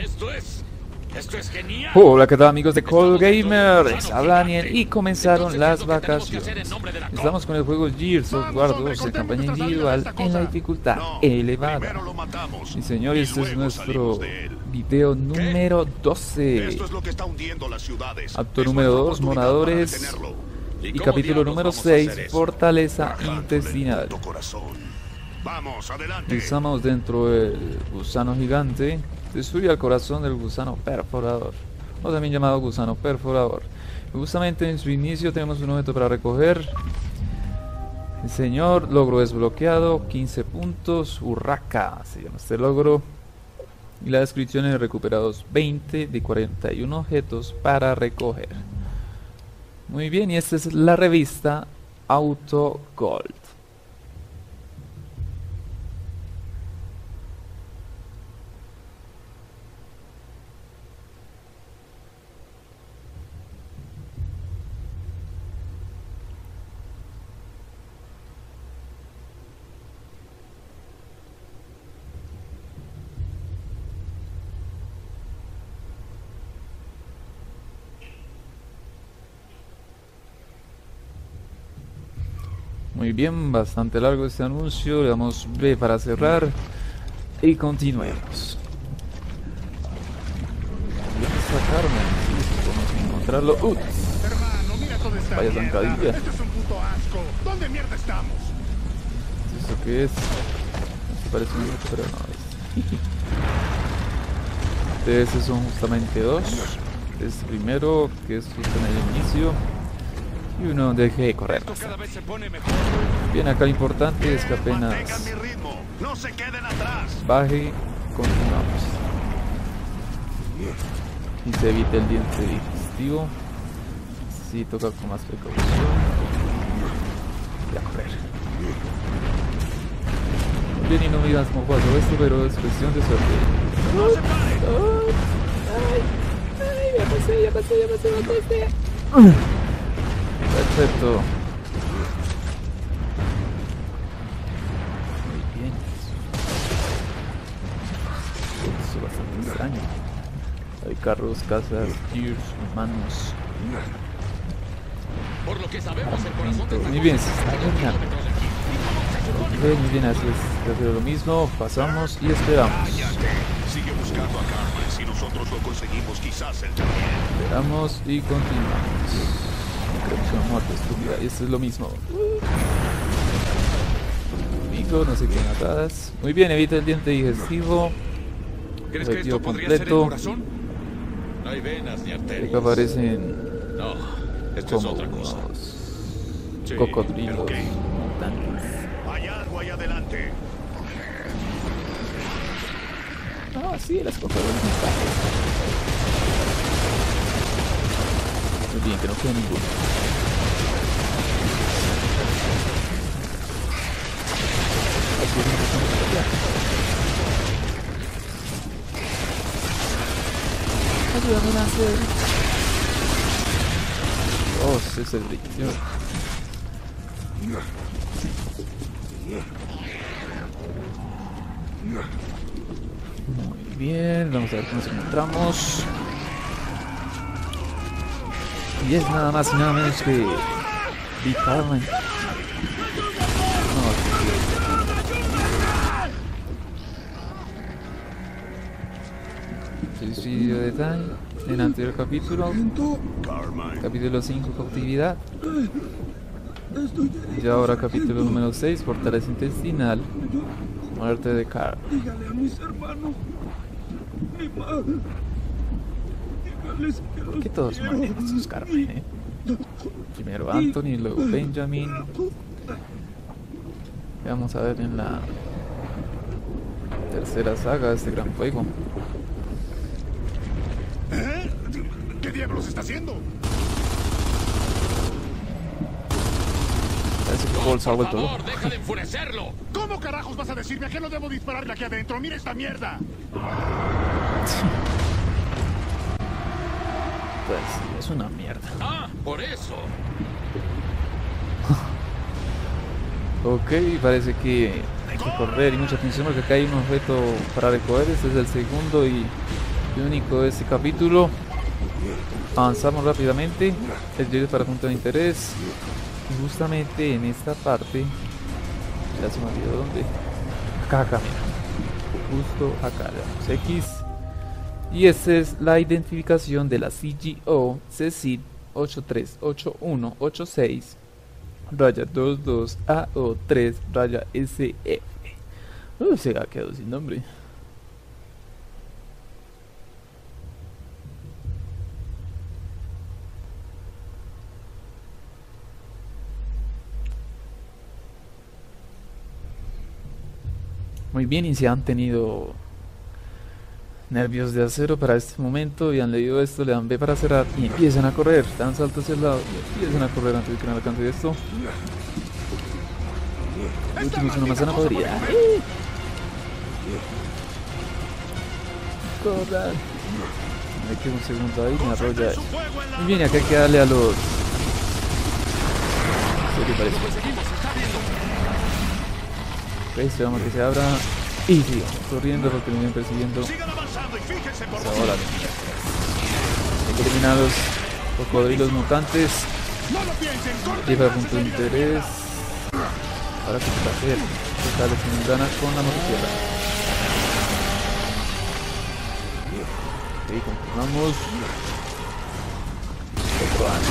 Esto es genial. Hola, ¿qué tal amigos de Call Gamer? Les habla Daniel y comenzaron las vacaciones. Estamos con el juego Gears of War 2 en campaña individual en la dificultad elevada. Y señores, este es nuestro video número 12. Acto número 2, moradores. Y capítulo número 6, fortaleza intestinal. Estamos dentro del gusano gigante. Destruye el corazón del gusano perforador, o también llamado gusano perforador. Justamente en su inicio tenemos un objeto para recoger. El señor, logro desbloqueado, 15 puntos, Urraca se llama este logro. Y la descripción es recuperados 20 de 41 objetos para recoger. Muy bien, y esta es la revista Auto Gold. Muy bien, bastante largo este anuncio. Le damos B para cerrar y continuemos. ¿Dónde está Carmen? Sí, podemos encontrarlo. Hermano, mira toda esta Vaya mierda. zancadilla. Esto es un puto asco. ¿Dónde mierda estamos? ¿Esto qué es? Esto parece un otro, pero no es. De esos son justamente dos. Este primero, que es justo en el inicio. Y uno deje de correr. Bien, acá lo importante es que apenas baje, continuamos. Y se evita el diente digestivo. Si toca con más precaución. Y a correr. Bien, y no me digas cómo pasó esto, pero es cuestión de suerte. ¡No se pare! ¡Ay! Ya pasé. Perfecto. Muy bien. Eso es bastante extraño. Hay carros, casas, tiers, humanos. Por lo que sabemos, el corazón del Muy bien, se está llenando. Muy bien, así es. Hacer lo mismo, pasamos y esperamos. Sigue buscando a Carmen. Si nosotros lo conseguimos, quizás él también. Esperamos y continuamos. Creo que son muertes, estúpida. Y esto es lo mismo. Pico, no sé qué matadas. Muy bien, evita el diente digestivo. ¿Crees que Objetivo esto podría ser el completo. corazón? No hay venas ni arterias. Acá aparecen No, esto es como otra cosa. unos Sí, cocodrilos ¿pero qué? mutantes. Hay algo ahí adelante. Ah, sí, las cocodrilos mutantes. Muy bien, que no quede ninguno. Aquí es donde estamos allá. Ayúdame a hacer. Oh, ese es el brillo. Muy bien, vamos a ver cómo nos encontramos. Y es nada más y nada menos que Big Carmen. Suicidio de Tai en el anterior capítulo. Capítulo 5, cautividad. Y ahora capítulo número 6, fortaleza intestinal. Muerte de Carl. Dígale a mis hermanos. Mi madre. Dígales que ¿Por qué todos mueren estos Carmen, Primero Anthony, luego Benjamin. Y vamos a ver en la tercera saga de este gran juego. ¿Eh? ¿Qué diablos está haciendo? Parece que Paul se ha Por vuelto loco. favor, deja de enfurecerlo. ¿Cómo carajos vas a decirme a qué no debo dispararle aquí adentro? ¡Mira esta mierda! Pues sí, es una mierda. Ah, por eso. Ok, parece que hay que correr y mucha atención porque acá hay un objeto para recoger. Este es el segundo y Lo único de este capítulo. Avanzamos rápidamente. El diario para punto de interés. Y justamente en esta parte. Ya se me olvidó dónde. Acá, mira. Justo acá le damos X. Y esta es la identificación de la CGO CECID 838186 raya 22 AO3 raya SF. Se ha quedado sin nombre. Muy bien, y si han tenido nervios de acero para este momento y han leído esto, le dan B para cerrar y empiezan a correr, dan saltos hacia el lado y empiezan a correr antes de que no alcance esto. El último es una manzana podrida. Corran. Me quedo un segundo ahí, me arrolla. Muy bien, y acá hay que darle a los... ¿Qué parece? Ok, esperamos que se abra y sigamos corriendo porque me vienen persiguiendo. Pues ahora hay que eliminar a los cocodrilos mutantes. Lleva punto de interés. Ahora que se va a hacer, total de membrana con la motosierra. Ok, continuamos. Otro año.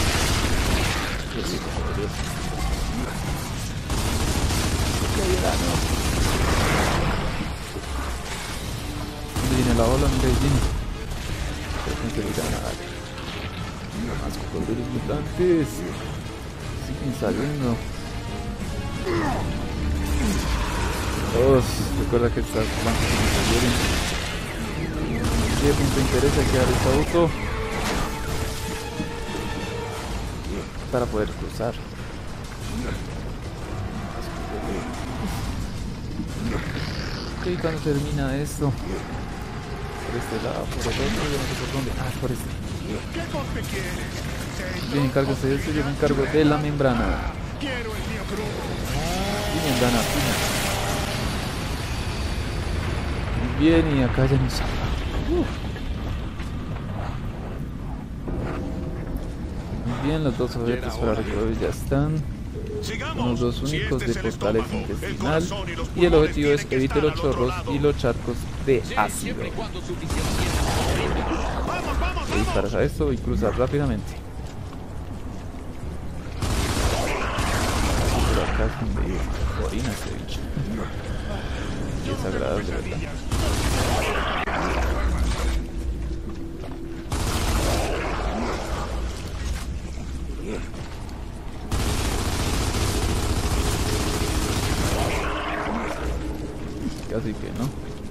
¿Dónde viene la ola? ¿Dónde viene? Más cocodrilos mutantes. Siguen saliendo. Todos, recuerda que estas blancas se salieron. ¿Qué punto interesa que dar este auto? Para poder cruzar. Ok, cuando termina esto. Por este lado, por el otro, yo no sé por dónde. Ah, por este. Bien, encárgase de esto, yo me encargo de la membrana. Y membrana fina. Muy bien, y acá ya nos salva. Muy bien, los dos objetos para recorrer ya están. Son los dos únicos de fortaleza intestinal. Y el objetivo es evitar los chorros y los charcos de ácido. Disparas a esto y cruzar rápidamente. Por acá es donde orina este bicho. Y es agradable, de verdad. Casi que no.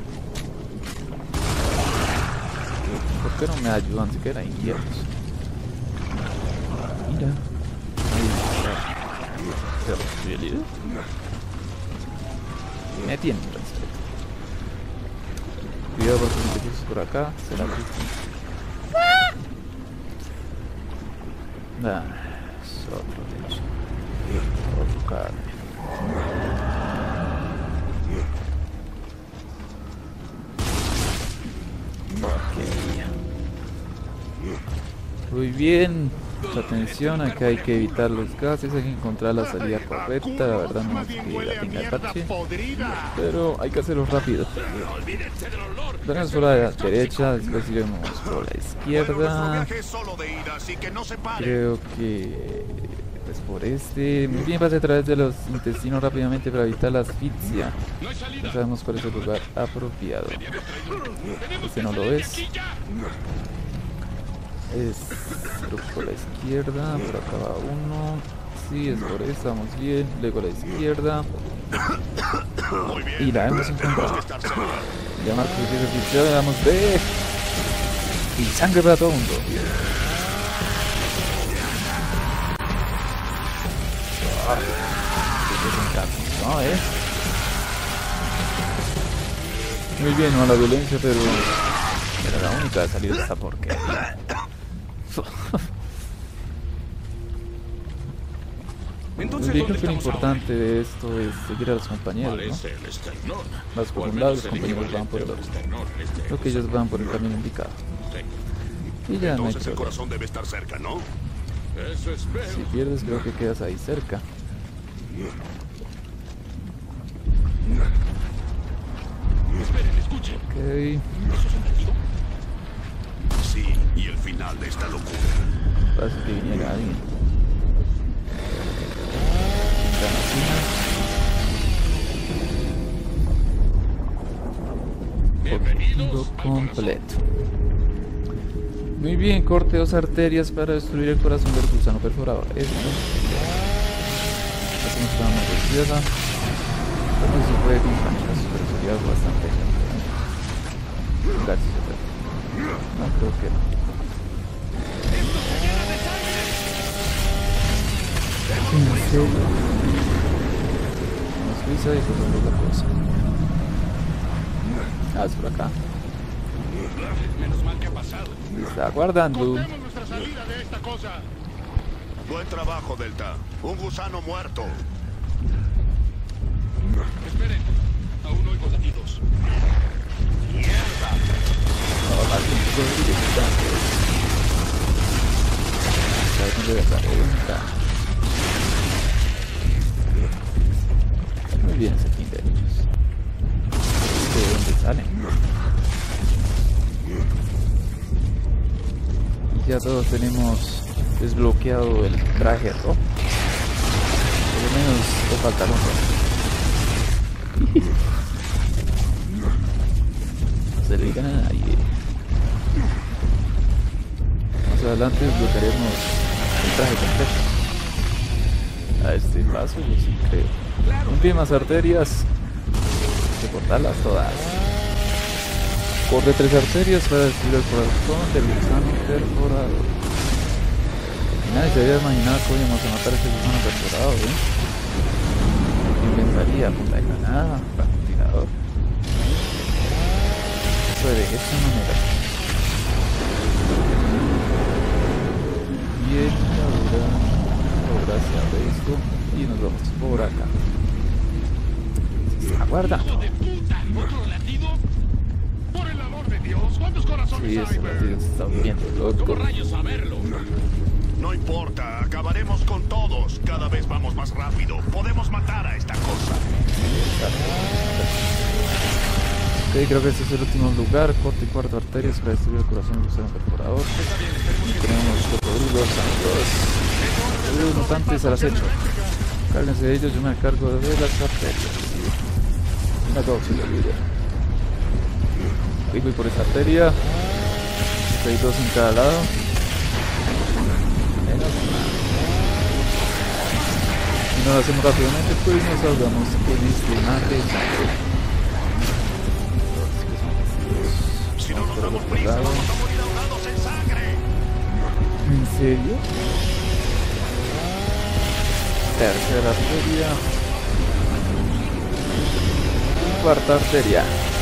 ¿Por qué no me ayudan siquiera inquietos? Mira. Ahí está. ¿Soy el líder? Me tienen respeto. Cuidado porque si te cruzas por acá, se la cruzan. Es otro de ellos. Otro carne. Muy bien, atención, acá hay que evitar los gases, hay que encontrar la salida correcta, la verdad no es que la tenga el parche, pero hay que hacerlo rápido. Venimos por la derecha, después iremos por la izquierda, creo que es por este. Muy bien, pase a través de los intestinos rápidamente para evitar la asfixia. No sabemos cuál es el lugar apropiado. Este no lo es. Es por la izquierda, por acá va uno. Sí, es por esta, vamos bien. Luego a la izquierda. Y la hemos encontrado. Ya marco que oficial, le damos B. Y sangre para todo el mundo. No, muy bien, no a la violencia, pero era la única de salir de esta porquería. Entonces, Creo ¿dónde que lo estamos importante de esto es seguir a los compañeros, ¿no? Parece el esternón. Vas por O al un lado, menos los el compañeros van por el equivalente otro. al esternón, Creo que ellos van por el camino indicado. Sí. Y ya no hay Entonces el problema. corazón debe estar cerca, ¿no? Eso espero. Si pierdes, creo que quedas ahí cerca. Esperen, escuchen. Ok. ¿Eso es un latido? Sí, y el final de esta locura. Parece que viniera alguien. Bienvenidos Objetivo al corazón. completo. Muy bien, corte 2 arterias para destruir el corazón del gusano perforador. Esto. Hacemos una mano de tierra. Creo que se puede con canchas, pero sería bastante lento. Gracias, Alberto. No creo que no. ¿En serio? Vamos Suiza y pues otra cosa. Ah, es por acá. Menos mal que ha pasado. Está guardando. Cortemos nuestra salida de esta cosa. Buen trabajo, Delta. Un gusano muerto. Esperen. Aún oigo latidos. Muy bien ese fin de ellos. ¿De dónde salen? Ya todos tenemos desbloqueado el traje rojo. Por lo menos te falta un rojo. No se le digan a nadie. Más adelante desbloquearemos el traje completo. A este paso yo sí creo. Últimas arterias. Hay que cortarlas todas. Corre 3 arterias para destruir el corazón del gusano perforador. Nadie se había imaginado que íbamos a matar a este gusano perforador, ¿eh? ¿Quién pensaría? Punta de granada, francotirador. Eso de esta manera. Bien, ahora se abre esto y nos vamos por acá. Aguarda. ¡Hijo de puta! ¿Otro latido? ¡Por el amor de Dios! ¿Cuántos corazones Sí, hay, ese latido se está volviendo loco. ¿Cómo rayos saberlo? No importa, acabaremos con todos. Cada vez vamos más rápido. Podemos matar a esta cosa. Ok, creo que este es el último lugar. Corte y cuarto arterias para destruir el corazón del gusano perforador. Y tenemos cocodrilos santos. Cocodrilos mutantes al acecho. Cárguense de ellos, yo me encargo de las arterias. Una cosa de vida. Voy por esa arteria. Hay 2 en cada lado. Menos mal. Si no lo hacemos rápidamente, pues nos ahogamos en este mar de sangre. Si no nos Por el damos otro prisa, lado. vamos a morir ahogados en sangre. ¿En serio? Tercera arteria. Cuarta arteria.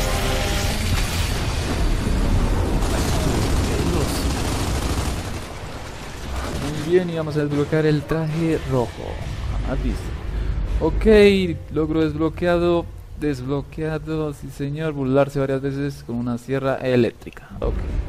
Muy bien, y vamos a desbloquear el traje rojo. Jamás visto. Ok, logro desbloqueado. Desbloqueado, sí señor. Burlarse varias veces con una sierra eléctrica. Ok.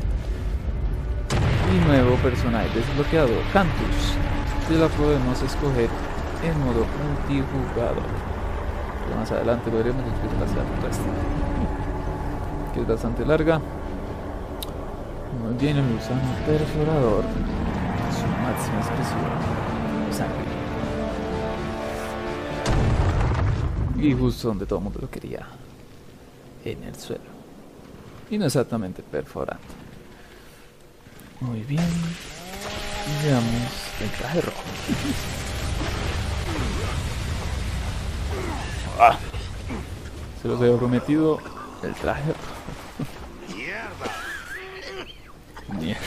Y nuevo personaje desbloqueado, Cantus. Y la podemos escoger en modo multijugador. Pero más adelante lo veremos después de la serie que es bastante larga. Muy bien, el gusano perforador. Su máxima expresión. Sangre. Y justo donde todo el mundo lo quería. En el suelo. Y no exactamente perforando. Muy bien. Y veamos el traje rojo. Ah, se los había prometido el traje rojo. Mierda.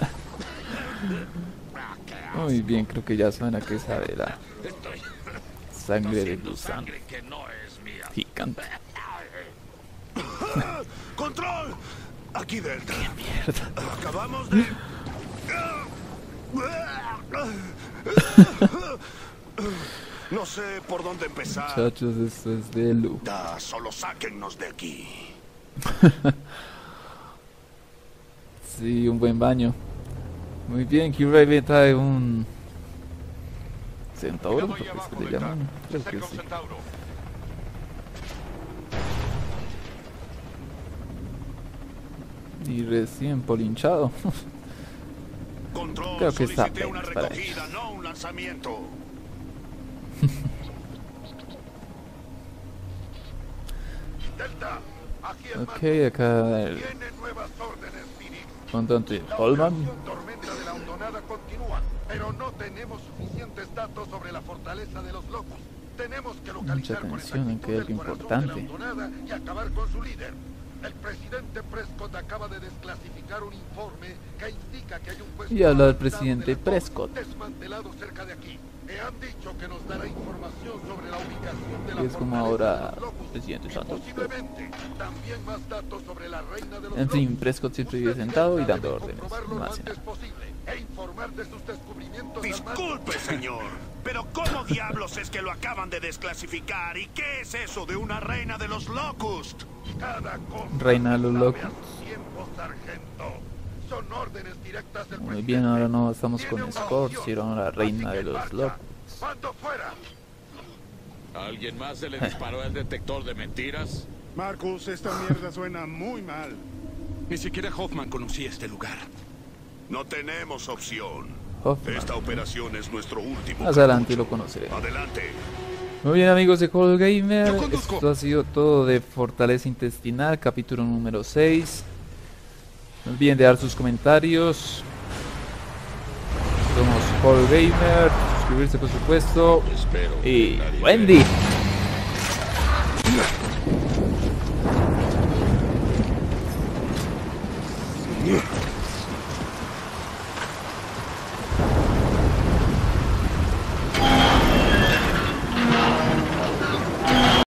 Muy bien, creo que ya saben a qué sabe la sangre de gusano Sangre que no es mía. gigante. ¡Control! Aquí Delta. Mierda. Acabamos de... No sé por dónde empezar. Muchachos, esto es de lujo. Solo sáquennos de aquí. Sí, un buen baño. Muy bien, Q-Raven trae un... ¿Centauro? Cuidado ahí ¿Por qué abajo se le del llaman? tanque. Creo Se que acerca un sí. centauro. Y recién polinchado. Control, Creo que está solicité una apenas para recogida, no un lanzamiento. Delta, aquí es Ok, acá el Tiene nuevas órdenes, Phoenix. comandante La Holman. operación Tormenta de la Hondonada continúa, pero no tenemos suficientes datos sobre la fortaleza de los locos. Tenemos que localizar con atención, exactitud aquí hay el algo corazón importante. de la Hondonada y acabar con su líder. El presidente Prescott acaba de desclasificar un informe que indica que hay un puesto Y habla el avanzado presidente de la COP Prescott. desmantelado cerca de aquí. Me han dicho que nos dará información sobre la ubicación de la Y es como fortaleza ahora de los locos presidente y Santos. posiblemente también más datos sobre la reina de los En fin, locos. Prescott siempre vive Usted sentado y debe dando órdenes. comprobarlo No lo hace antes nada. posible e informar de sus descubrimientos al mando. Disculpe, señor, pero ¿cómo diablos es que lo acaban de desclasificar? ¿Y qué es eso de una reina de los Locust? Cada cosa Reina de los sabe locos. a su tiempo, sargento. Son órdenes directas del Muy presidente. bien, ahora no estamos Tiene con una Scott, misión, sino la reina así de que los marcha. locos. ¡Mando fuera! ¿Alguien más se le disparó al detector de mentiras? Marcus, esta mierda suena muy mal. Ni siquiera Hoffman conocía este lugar. No tenemos opción. Hoffman. Esta operación es nuestro último. Más adelante lo conoceremos. Adelante. Muy bien, amigos de Call Gamer, Yo conduzco. esto ha sido todo de Fortaleza Intestinal, capítulo número 6. No olviden de dar sus comentarios. Somos Call Gamer, suscribirse por supuesto. Espero que Y nadie Wendy. vea.